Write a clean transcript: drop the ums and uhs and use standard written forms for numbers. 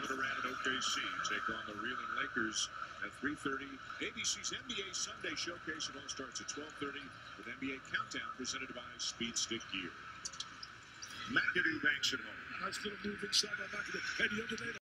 Durant and OKC take on the reeling Lakers at 3:30. ABC's NBA Sunday Showcase. It all starts at 12:30 with NBA Countdown presented by Speed Stick Gear. McAdoo banks it home. Nice little move inside by McAdoo. And the other day,